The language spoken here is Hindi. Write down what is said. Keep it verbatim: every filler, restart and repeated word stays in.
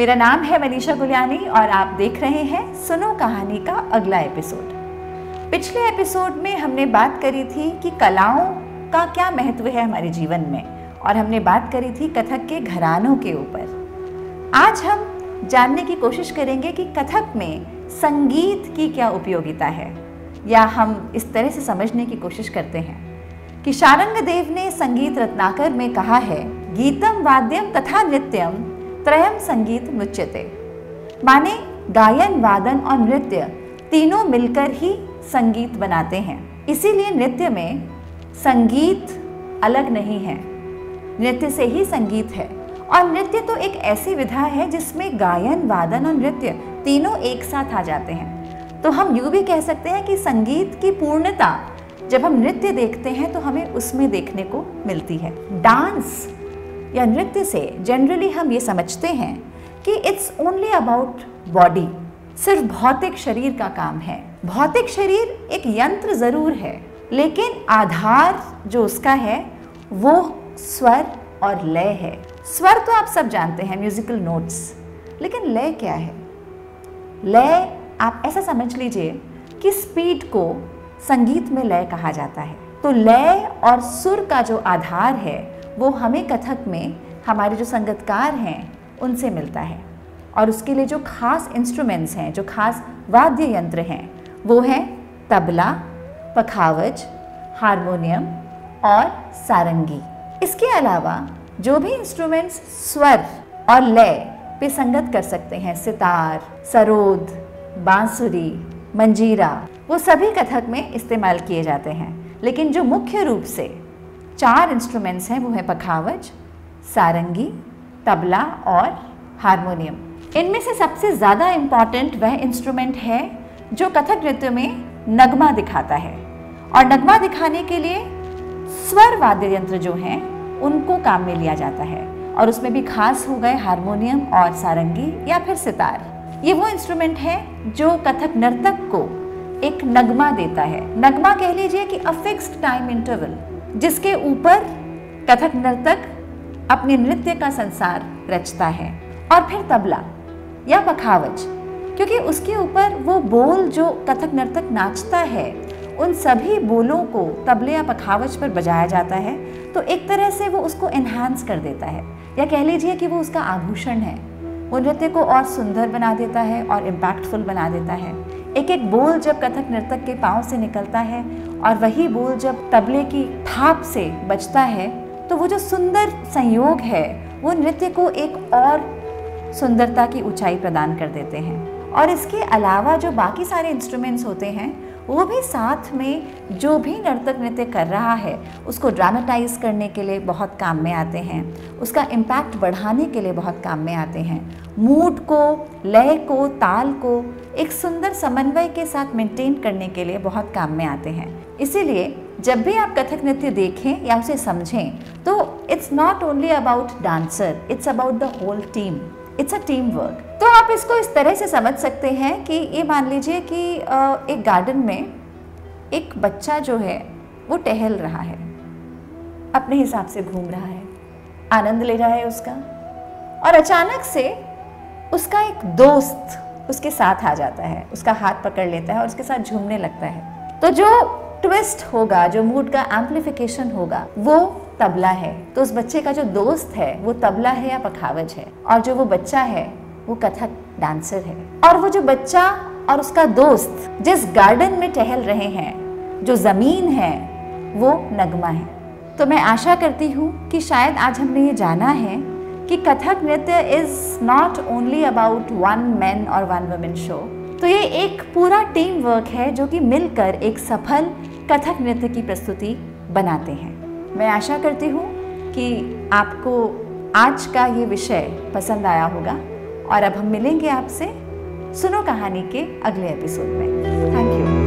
मेरा नाम है मनीषा गुलियानी और आप देख रहे हैं सुनो कहानी का अगला एपिसोड। पिछले एपिसोड में हमने बात करी थी कि कलाओं का क्या महत्व है हमारे जीवन में, और हमने बात करी थी कथक के घरानों के ऊपर। आज हम जानने की कोशिश करेंगे कि कथक में संगीत की क्या उपयोगिता है, या हम इस तरह से समझने की कोशिश करते हैं कि शारंगदेव ने संगीत रत्नाकर में कहा है, गीतम वाद्यम तथा नृत्यम त्रयम संगीत मुच्यते। माने गायन, वादन और नृत्य तीनों मिलकर ही संगीत बनाते हैं। इसीलिए नृत्य में संगीत अलग नहीं है, नृत्य से ही संगीत है। और नृत्य तो एक ऐसी विधा है जिसमें गायन, वादन और नृत्य तीनों एक साथ आ जाते हैं। तो हम यूँ भी कह सकते हैं कि संगीत की पूर्णता जब हम नृत्य देखते हैं तो हमें उसमें देखने को मिलती है। डांस या नृत्य से जनरली हम ये समझते हैं कि इट्स ओनली अबाउट बॉडी, सिर्फ भौतिक शरीर का काम है। भौतिक शरीर एक यंत्र ज़रूर है, लेकिन आधार जो उसका है वो स्वर और लय है। स्वर तो आप सब जानते हैं, म्यूजिकल नोट्स, लेकिन लय क्या है? लय आप ऐसा समझ लीजिए कि स्पीड को संगीत में लय कहा जाता है। तो लय और सुर का जो आधार है वो हमें कथक में हमारे जो संगीतकार हैं उनसे मिलता है, और उसके लिए जो खास इंस्ट्रूमेंट्स हैं, जो खास वाद्य यंत्र हैं, वो हैं तबला, पखावज, हारमोनियम और सारंगी। इसके अलावा जो भी इंस्ट्रूमेंट्स स्वर और लय पे संगत कर सकते हैं, सितार, सरोद, बांसुरी, मंजीरा, वो सभी कथक में इस्तेमाल किए जाते हैं। लेकिन जो मुख्य रूप से चार इंस्ट्रूमेंट्स हैं वो है पखावज, सारंगी, तबला और हारमोनियम। इनमें से सबसे ज़्यादा इम्पॉर्टेंट वह इंस्ट्रूमेंट है जो कथक नृत्य में नगमा दिखाता है, और नगमा दिखाने के लिए स्वर वाद्य यंत्र जो हैं उनको काम में लिया जाता है, और उसमें भी खास हो गए हारमोनियम और सारंगी या फिर सितार। ये वो इंस्ट्रूमेंट है जो कथक नर्तक को एक नगमा देता है। नगमा कह लीजिए कि अ फिक्स्ड टाइम इंटरवल, जिसके ऊपर कथक नर्तक अपने नृत्य का संसार रचता है। और फिर तबला या पखावज, क्योंकि उसके ऊपर वो बोल जो कथक नर्तक नाचता है, उन सभी बोलों को तबले या पखावज पर बजाया जाता है, तो एक तरह से वो उसको एनहांस कर देता है, या कह लीजिए कि वो उसका आभूषण है। वो नृत्य को और सुंदर बना देता है और इम्पैक्टफुल बना देता है। एक एक बोल जब कथक नर्तक के पाँव से निकलता है और वही बोल जब तबले की थाप से बजता है, तो वो जो सुंदर संयोग है वो नृत्य को एक और सुंदरता की ऊंचाई प्रदान कर देते हैं। और इसके अलावा जो बाकी सारे इंस्ट्रूमेंट्स होते हैं वो भी साथ में जो भी नर्तक नृत्य कर रहा है उसको ड्रामेटाइज करने के लिए बहुत काम में आते हैं, उसका इम्पैक्ट बढ़ाने के लिए बहुत काम में आते हैं। मूड को, लय को, ताल को एक सुंदर समन्वय के साथ मेंटेन करने के लिए बहुत काम में आते हैं। इसीलिए जब भी आप कथक नृत्य देखें या उसे समझें तो it's not only about dancer, it's about the whole team, it's a team work. तो आप इसको इस तरह से समझ सकते हैं कि ये मान लीजिए कि एक गार्डन में एक बच्चा जो है वो टहल रहा है, अपने हिसाब से घूम रहा है, आनंद ले रहा है उसका, और अचानक से उसका एक दोस्त उसके साथ आ जाता है, उसका हाथ पकड़ लेता है और उसके साथ झूमने लगता है। तो जो ट्विस्ट होगा, जो मूड का एम्प्लीफिकेशन होगा, वो तबला है। तो उस बच्चे का जो दोस्त है वो तबला है या पखावज है, और जो वो बच्चा है वो कथक डांसर है। और वो जो बच्चा और उसका दोस्त जिस गार्डन में टहल रहे हैं, जो ज़मीन है, वो नगमा है। तो मैं आशा करती हूँ कि शायद आज हमने ये जाना है कि कथक नृत्य is not only about one man और वन वुमेन शो। तो ये एक पूरा टीम वर्क है जो कि मिलकर एक सफल कथक नृत्य की प्रस्तुति बनाते हैं। मैं आशा करती हूँ कि आपको आज का ये विषय पसंद आया होगा, और अब हम मिलेंगे आपसे सुनो कहानी के अगले एपिसोड में। Thank you.